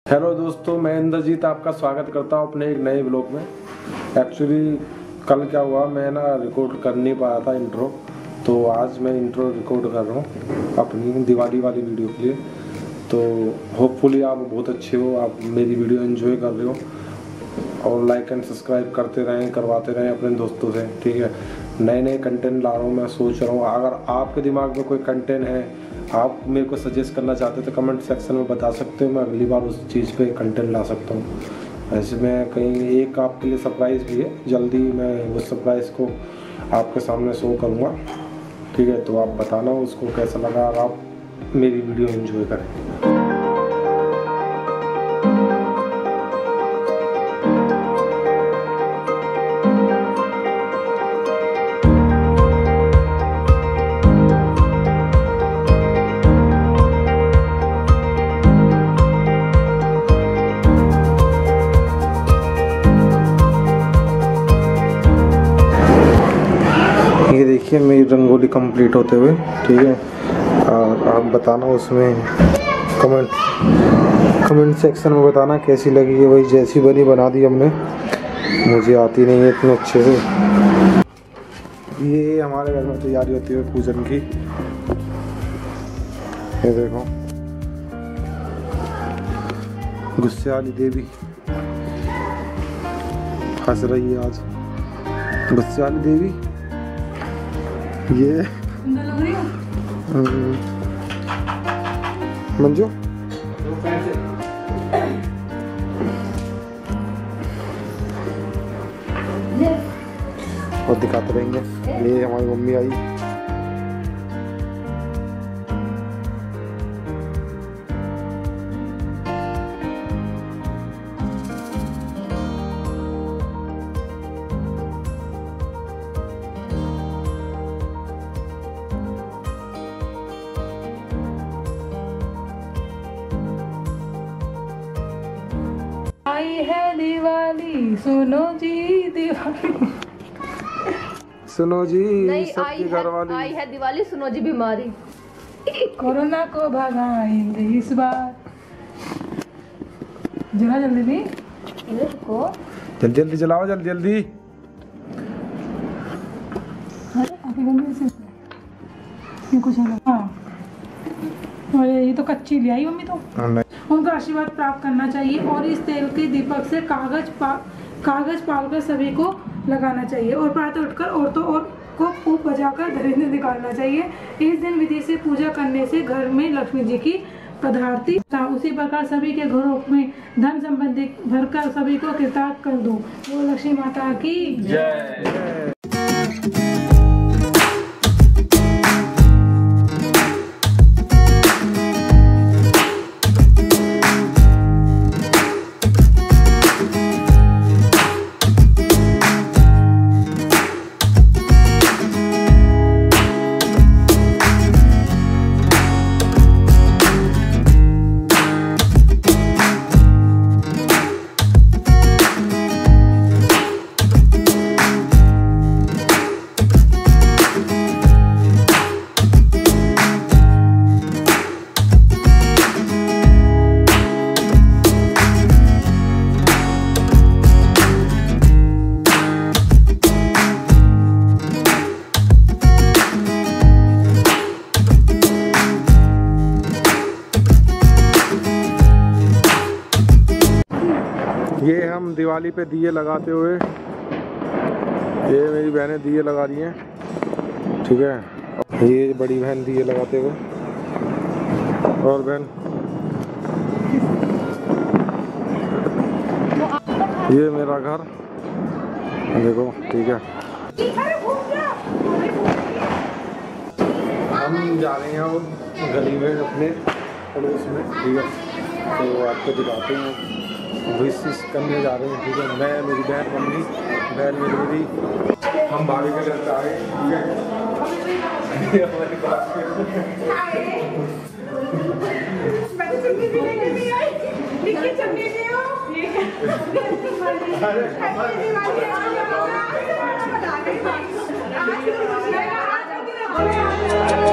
Hello दोस्तों, मैं इंद्रजीत आपका स्वागत करता हूं अपने एक नए ब्लॉग में। एक्चुअली कल क्या हुआ, मैं ना रिकॉर्ड कर नहीं पाया था इंट्रो, तो आज मैं इंट्रो रिकॉर्ड कर रहा हूं अपनी दिवाली वाली वीडियो के लिए। तो होपफुली आप बहुत अच्छे हो, आप मेरी वीडियो एंजॉय कर रहे हो और लाइक एंड सब्सक्राइब करवाते रहें अपने दोस्तों से, ठीक है। नए नए कंटेंट ला रहा हूँ, मैं सोच रहा हूँ अगर आपके दिमाग में कोई कंटेंट है, आप मेरे को सजेस्ट करना चाहते तो कमेंट सेक्शन में बता सकते हो, मैं अगली बार उस चीज़ पे कंटेंट ला सकता हूँ। ऐसे में कहीं एक आपके लिए सरप्राइज़ भी है, जल्दी मैं उस सरप्राइज़ को आपके सामने शो करूँगा, ठीक है। तो आप बताना उसको कैसा लगा, अगर आप मेरी वीडियो एंजॉय करें। ये देखिए मेरी रंगोली कंप्लीट होते हुए, ठीक है। और आप बताना उसमें कमेंट सेक्शन में बताना कैसी लगी है। वही जैसी बनी बना दी हमने, मुझे आती नहीं है इतने अच्छे से। ये हमारे घर में तैयारी होती है पूजन की। ये देखो गुस्से वाली देवी हंस रही है आज। गुस्से वाली देवी ये मंजू और दिखाते रहेंगे। ये हमारी मम्मी आई। आई है दिवाली, सुनो जी दिवाली। सुनो जी सबकी घरवाली। आई है दिवाली, सुनो जी बीमारी। कोरोना को भगाएंगे इस बार। जरा जल्दी भी को जल्दी जल्दी चलाओ, जल्दी जल्दी। अरे आपकी मम्मी से ये कुछ अलग। हाँ, और ये तो कच्ची ले आई मम्मी तो। उनका आशीर्वाद प्राप्त करना चाहिए और इस तेल के दीपक से कागज पालकर सभी को लगाना चाहिए और प्रातः उठकर औरतों और को खूब बजाकर दरिंदे निकालना चाहिए। इस दिन विधि से पूजा करने से घर में लक्ष्मी जी की पधारती। उसी प्रकार सभी के घरों में धन संबंधी भरकर सभी को कृतार्थ कर दो। वो लक्ष्मी माता की जय। ये हम दिवाली पे दिए लगाते हुए, ये मेरी बहनें दिए लगा रही हैं, ठीक है। ये बड़ी बहन दिए लगाते हुए, और बहन ये मेरा घर देखो, ठीक है। हम जा रहे हैं और गली में अपने पड़ोस में, ठीक है। तो आपको दिखाते हैं, विशेष करने जा रहे हैं, ठीक है। मैं, मेरी बहन, मम्मी, बहन मेरी, हम भाभी के घर से आए, ठीक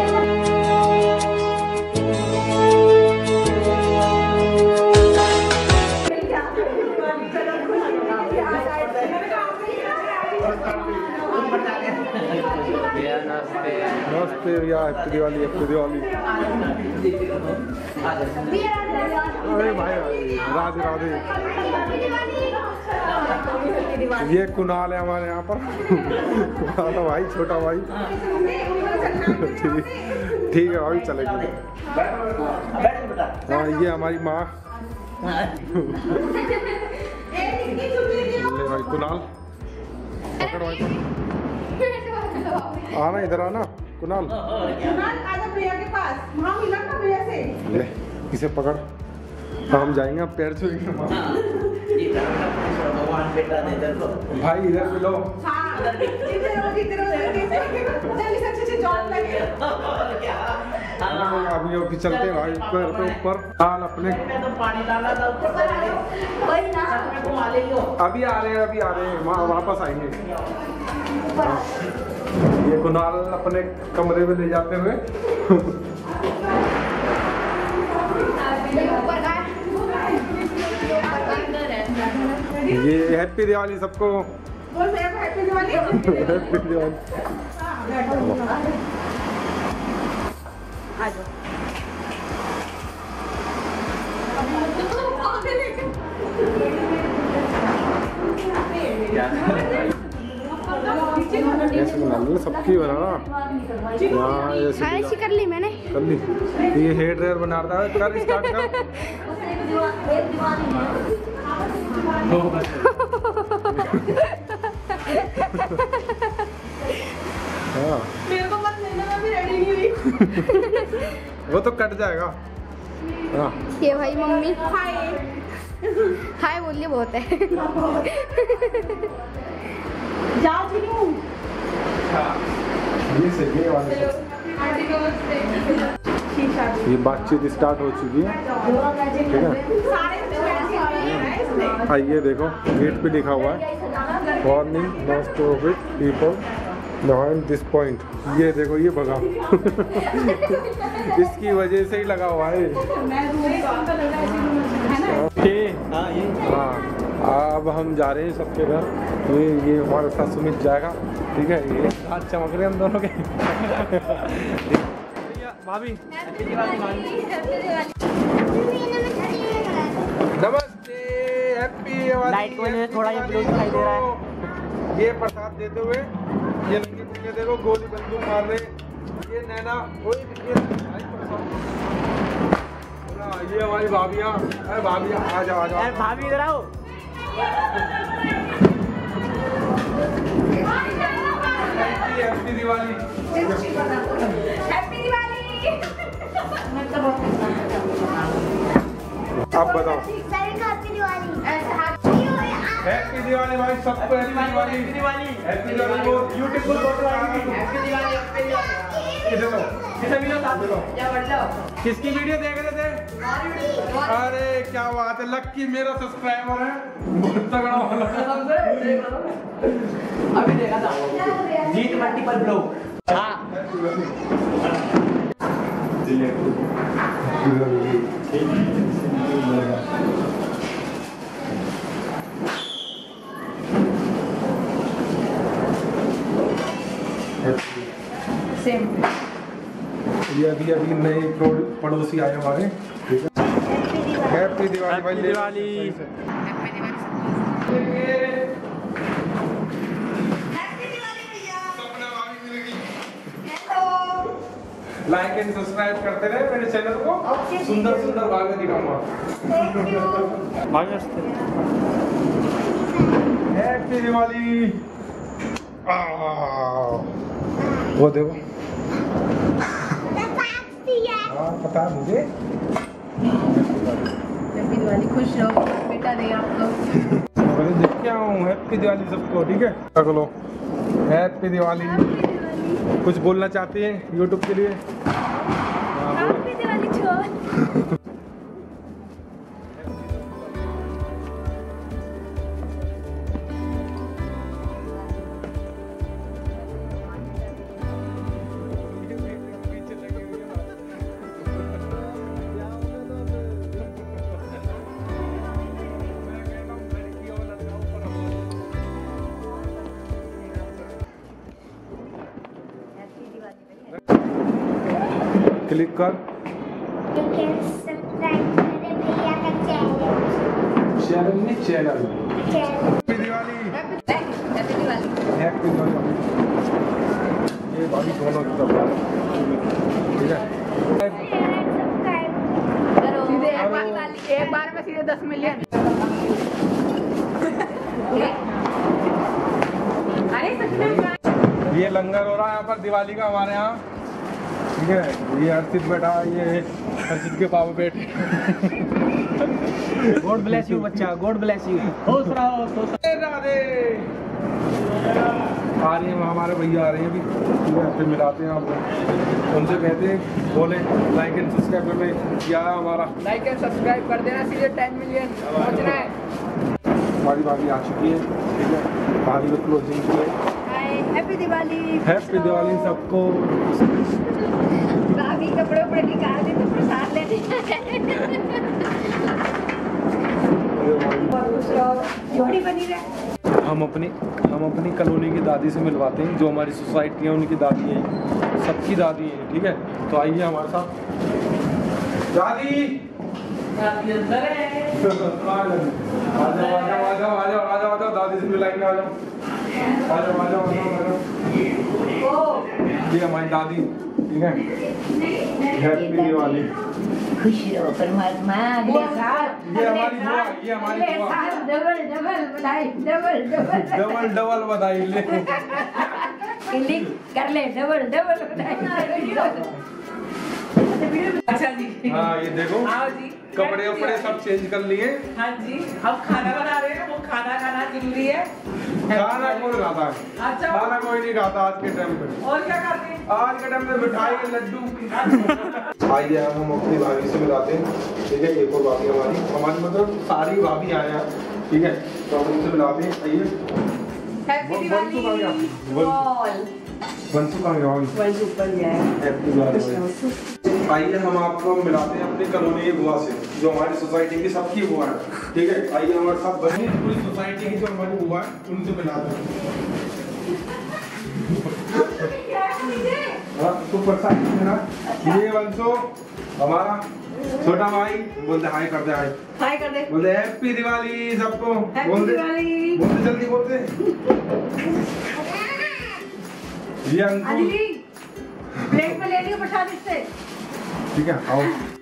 है। नमस्ते भैया, हैप्पी दिवाली, हैप्पी दिवाली। अरे भाई राधे राधे। ये कुणाल है हमारे यहाँ पर। तो भाई छोटा भाई। ठीक है भाई चलेगी। हाँ ये हमारी माँ। ले भाई कुणाल पकड़ भाई, आना इधर आना कुणाल। आजा प्रिया के पास, वहाँ मिला ना प्रिया से। ले इसे पकड़, हम जाएंगे पैर छुएंगे। भाई इधर भी लो। अभी अभी चलते हैं भाई पैर पे ऊपर डाल अपने। अभी आ रहे हैं वापस आएंगे। ये कुणाल अपने कमरे में ले जाते हुए। ये हैप्पी दिवाली सबको। हैप्पी दिवाली। हैप्पी दिवाली। ऐसे बना लो सबकी बनाना। यहाँ ऐसे कर ली मैंने। कर ली। ये हेयर ड्रायर बना रहा है। कर स्टार्ट कर। हाँ मेरे को मत लेना, मैं भी रेडी नहीं हुई। वो तो कट जाएगा। हाँ ये भाई मम्मी हाय हाय बोलिए बहुत है। जाओ चलो। ये वाले ये बातचीत स्टार्ट हो चुकी है। ठीक है हाँ ये देखो गेट पे लिखा हुआ है warning not to with people behind this point. ये देखो ये भगा। इसकी वजह से ही लगा हुआ है। हाँ अब हम जा रहे हैं सबके घर। ये हमारे साथ सुमित जाएगा। ठीक है ये हाथ चमक रहे हैं हम दोनों के। भाभी नमस्ते हैप्पी लाइट की वजह से थोड़ा ये ब्लू दिखाई दे रहा है। ये प्रसाद देते हुए ये लड़के पीछे देखो गोली बंदूक मार रहे। ये नैना ये हमारी भाभियाँ। अरे भाभियाँ आ जाओ आ जाओ। भाभी इधर आओ। हैप्पी दिवाली। हैप्पी दिवाली। आप बताओ। हैप्पी दिवाली भाई सबको। हैप्पी दिवाली। हैप्पी दिवाली को यूट्यूब पर हैप्पी दिवाली। किसकी वीडियो देख रहे थे? अरे क्या बात है, लक्की मेरा सब्सक्राइबर है। बहुत तगड़ा वाला। अभी देखा था जीत मल्टीपल ब्लो। हाँ सेम। ये अभी नए पड़ोसी आए हमारे। ठीक है हैप्पी दिवाली भाई। दिवाली। लाइक एंड सब्सक्राइब करते रहे मेरे चैनल को। सुंदर सुंदर भाग्य दिखाऊंगा। हैप्पी दिवाली। वो देखो हाँ पता मुझे। हैप्पी दिवाली, खुश रहो बेटा दे आपको। पहले देख के आऊँ। हैप्पी दिवाली सबको। ठीक है चलो हैप्पी दिवाली। कुछ बोलना चाहती हैं यूट्यूब के लिए? हैप्पी दिवाली छोड़। क्लिक कर। चैनल नहीं channel. Happy Diwali. Happy Diwali. ये भाभी दोनों की तरफ ठीक है। सीधे एक बार में सीधे 10 मिलियन। ये लंगर हो रहा है यहाँ पर दिवाली का हमारे यहाँ, ठीक है। ये हर्षित बैठा, ये हर्षित के पापा बैठे। गॉड ब्लेस यू बच्चा, गॉड ब्लेस यू। खुश रहो, खुश राधे। आ रही है हमारे भैया, आ रहे हैं अभी, ठीक है। फिर मिलाते हैं आपको, उनसे कहते हैं बोले लाइक एंड सब्सक्राइब में क्या हमारा लाइक एंड सब्सक्राइब कर देना, सीधे 10 मिलियन पहुंचना है। हमारी भाभी आ चुकी है, ठीक है। भाभी को क्लोजिंग की है। हैप्पी दिवाली। हैप्पी दिवाली सबको। भाभी कपड़े उपड़े निकाल दे तो प्रसाद लेने जोड़ी बनी रहे। हम अपनी कॉलोनी की दादी से मिलवाते हैं, जो हमारी सोसाइटी है उनकी दादी है, सबकी दादी है, ठीक है। तो आइए हमारे साथ। दादी अंदर है। आ जाओ दादी से मिलाएंगे। आ जाओ। ये हमारी दादी, ठीक है। हैप्पी दिवाली। खुश रहो परमात्मा, अगले साल ये हमारी बुआ, ये हमारी बुआ। डबल बधाई, डबल बधाई ले। लिंक कर ले, डबल बधाई। अच्छा जी। हाँ ये देखो, आओ जी। कपड़े वपड़े सब चेंज कर लिए। हाँ जी, अब खाना बना रहे हैं, वो खाना खाना जरूरी है। खाना कौन खाता है? अच्छा। खाना कोई नहीं खाता आज के टाइम पे। और क्या खाते हैं? आज के टाइम पे मिठाई के लड्डू। आइए हम अपनी भाभी से मिलाते हैं, ठीक है। एक और भाभी हमारी मतलब सारी भाभी आए हैं, ठीक है। तो हम उनसे मिलाते हैं। आइए। हैप्पी दिवाली। वंशु कहाँ गया? वंशु ऊपर गया है। हैप्पी दिवाली। आइए हम आपको मिलाते हैं अपनी कॉलोनी की बुआ से, जो हमारी सोसाइटी की सबकी बुआ है, ठीक है। आइए हमारे साथ बनी पूरी सोसाइटी की जो हमारी बुआ है उनसे मिलाते हैं। तो प्रसाद मेरा ये वंशो हमारा छोटा भाई, बोलते हाय करते, हाय कर दे। बोलते हैप्पी दिवाली सबको। हैप्पी दिवाली। बोलते जल्दी बोलते। ये अंकुर प्लेट में ले लियो प्रसाद इससे। ठीक है, आओ।